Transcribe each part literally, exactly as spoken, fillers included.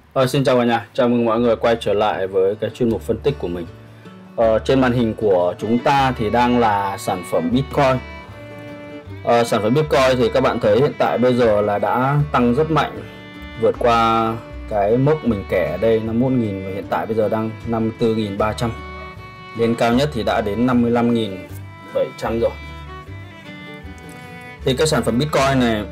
Ờ, Xin chào cả nhà, chào mừng mọi người quay trở lại với cái chuyên mục phân tích của mình. Ờ, trên màn hình của chúng ta thì đang là sản phẩm Bitcoin. Ờ, sản phẩm Bitcoin thì các bạn thấy hiện tại bây giờ là đã tăng rất mạnh, vượt qua cái mốc mình kẻ ở đây năm mươi mốt nghìn và hiện tại bây giờ đang năm mươi tư nghìn ba trăm. Lên cao nhất thì đã đến năm mươi lăm nghìn bảy trăm rồi. Thì cái sản phẩm Bitcoin này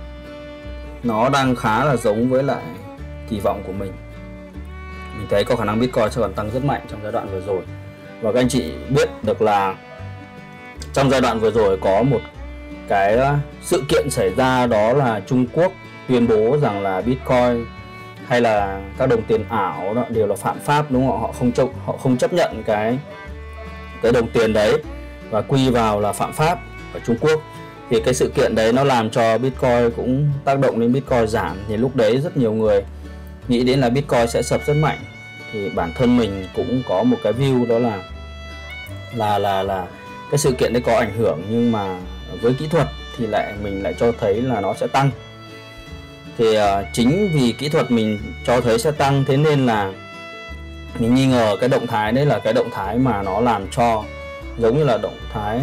nó đang khá là giống với lại kỳ vọng của mình. Mình thấy có khả năng Bitcoin sẽ còn tăng rất mạnh trong giai đoạn vừa rồi. Và các anh chị biết được là trong giai đoạn vừa rồi có một cái sự kiện xảy ra, đó là Trung Quốc tuyên bố rằng là Bitcoin hay là các đồng tiền ảo đó đều là phạm pháp, đúng không? Họ không chấp họ không chấp nhận cái cái đồng tiền đấy và quy vào là phạm pháp ở Trung Quốc. Thì cái sự kiện đấy nó làm cho Bitcoin cũng tác động đến Bitcoin giảm. Thì lúc đấy rất nhiều người nghĩ đến là Bitcoin sẽ sập rất mạnh. Thì bản thân mình cũng có một cái view, đó là là là là cái sự kiện đấy có ảnh hưởng, nhưng mà với kỹ thuật thì lại mình lại cho thấy là nó sẽ tăng. Thì uh, chính vì kỹ thuật mình cho thấy sẽ tăng, thế nên là mình nghi ngờ cái động thái đấy là cái động thái mà nó làm cho giống như là động thái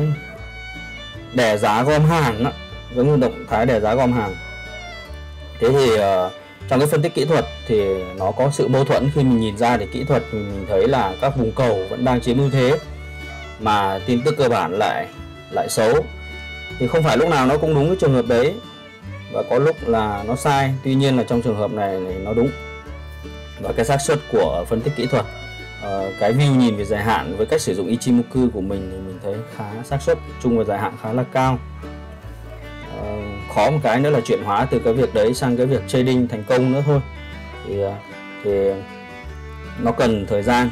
đè giá gom hàng đó, giống như động thái đè giá gom hàng. Thế thì uh, trong cái phân tích kỹ thuật thì nó có sự mâu thuẫn. Khi mình nhìn ra thì kỹ thuật thì mình thấy là các vùng cầu vẫn đang chiếm ưu thế, mà tin tức cơ bản lại lại xấu. Thì không phải lúc nào nó cũng đúng cái trường hợp đấy, và có lúc là nó sai. Tuy nhiên là trong trường hợp này, này nó đúng. Và cái xác suất của phân tích kỹ thuật, uh, cái view nhìn về dài hạn với cách sử dụng Ichimoku của mình thì mình thấy khá xác suất chung và dài hạn khá là cao. Uh, khó một cái nữa là chuyển hóa từ cái việc đấy sang cái việc trading thành công nữa thôi. Thì, uh, thì nó cần thời gian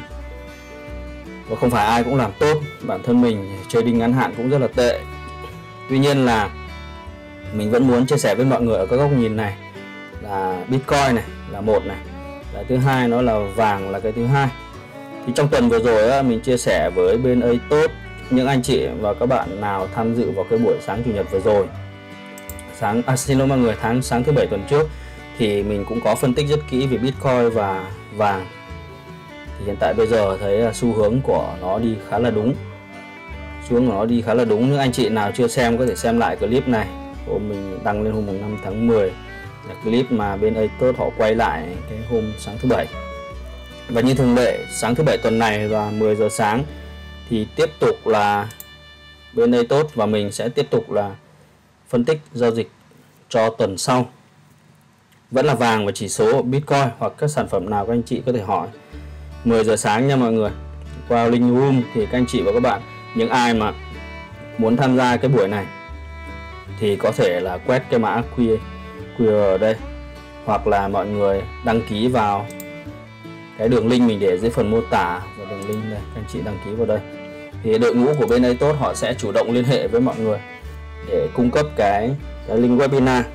và không phải ai cũng làm tốt. Bản thân mình trading ngắn hạn cũng rất là tệ. Tuy nhiên là mình vẫn muốn chia sẻ với mọi người ở các góc nhìn này, là Bitcoin này là một này, cái thứ hai nó là vàng là cái thứ hai. Thì trong tuần vừa rồi á, mình chia sẻ với bên a tốt, những anh chị và các bạn nào tham dự vào cái buổi sáng chủ nhật vừa rồi, sáng à, xin lỗi mọi người, tháng sáng thứ bảy tuần trước, thì mình cũng có phân tích rất kỹ về Bitcoin và vàng. Thì hiện tại bây giờ thấy là xu hướng của nó đi khá là đúng, xu hướng của nó đi khá là đúng. Những anh chị nào chưa xem có thể xem lại clip này, hôm mình đăng lên hôm năm tháng mười, là clip mà bên a tốt họ quay lại cái hôm sáng thứ bảy. Và như thường lệ, sáng thứ bảy tuần này và mười giờ sáng thì tiếp tục là bên a tốt và mình sẽ tiếp tục là phân tích giao dịch cho tuần sau. Vẫn là vàng và chỉ số Bitcoin hoặc các sản phẩm nào các anh chị có thể hỏi. Mười giờ sáng nha mọi người, qua link room. Thì các anh chị và các bạn, những ai mà muốn tham gia cái buổi này thì có thể là quét cái mã quy rờ ở đây, hoặc là mọi người đăng ký vào cái đường link mình để dưới phần mô tả, và đường link đây, các anh chị đăng ký vào đây. Thì đội ngũ của bên a tốt họ sẽ chủ động liên hệ với mọi người để cung cấp cái, cái link webinar.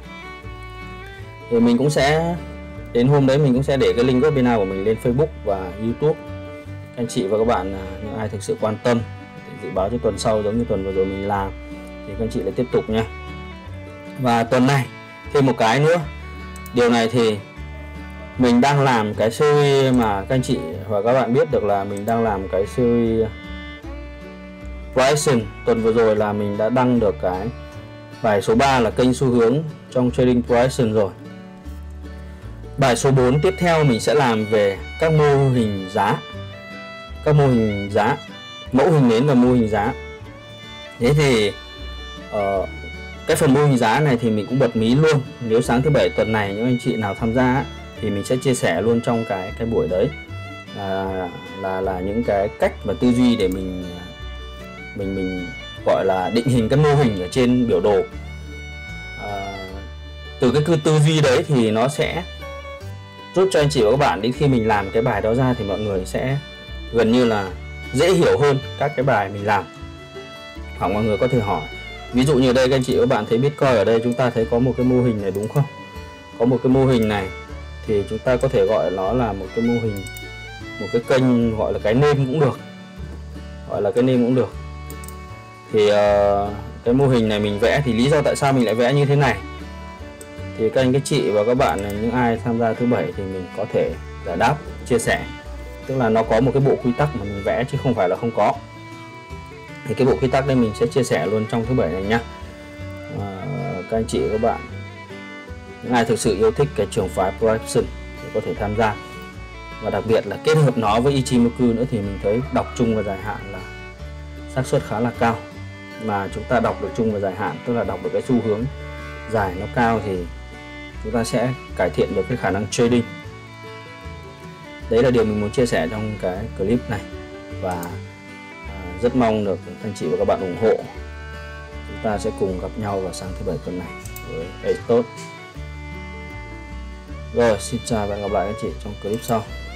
Thì mình cũng sẽ đến hôm đấy mình cũng sẽ để cái link webinar của mình lên Facebook và YouTube. Các anh chị và các bạn, những ai thực sự quan tâm để dự báo cho tuần sau giống như tuần vừa rồi mình làm, thì các anh chị lại tiếp tục nha. Và tuần này thêm một cái nữa, điều này thì mình đang làm cái series mà các anh chị và các bạn biết được là mình đang làm cái series Pricing. Tuần vừa rồi là mình đã đăng được cái bài số ba là kênh xu hướng trong trading Pricing rồi. Bài số bốn tiếp theo mình sẽ làm về các mô hình giá, các mô hình giá, mẫu hình nến và mô hình giá. Thế thì uh, cái phần mô hình giá này thì mình cũng bật mí luôn. Nếu sáng thứ bảy tuần này những anh chị nào tham gia thì mình sẽ chia sẻ luôn trong cái cái buổi đấy, là là là những cái cách và tư duy để mình mình mình gọi là định hình cái mô hình ở trên biểu đồ. À, từ cái tư duy đấy thì nó sẽ giúp cho anh chị và các bạn đến khi mình làm cái bài đó ra thì mọi người sẽ gần như là dễ hiểu hơn các cái bài mình làm. Hoặc mọi người có thể hỏi, ví dụ như đây các anh chị và các bạn thấy Bitcoin ở đây, chúng ta thấy có một cái mô hình này đúng không? Có một cái mô hình này thì chúng ta có thể gọi nó là một cái mô hình, một cái kênh, gọi là cái name cũng được, gọi là cái name cũng được. Thì uh, cái mô hình này mình vẽ thì lý do tại sao mình lại vẽ như thế này Thì các anh các chị và các bạn, những ai tham gia thứ bảy thì mình có thể giải đáp, chia sẻ. Tức là nó có một cái bộ quy tắc mà mình vẽ chứ không phải là không có. Thì cái bộ quy tắc đây mình sẽ chia sẻ luôn trong thứ bảy này nhá. À, các anh chị và các bạn, những ai thực sự yêu thích cái trường phái Projection thì có thể tham gia. Và đặc biệt là kết hợp nó với Ichimoku nữa thì mình thấy đọc chung và dài hạn là xác suất khá là cao. Mà chúng ta đọc được chung và dài hạn, tức là đọc được cái xu hướng dài nó cao, thì chúng ta sẽ cải thiện được cái khả năng trading. Đấy là điều mình muốn chia sẻ trong cái clip này. Và à, rất mong được anh chị và các bạn ủng hộ. Chúng ta sẽ cùng gặp nhau vào sáng thứ bảy tuần này với Ace tốt. Rồi, xin chào và hẹn gặp lại các chị trong clip sau.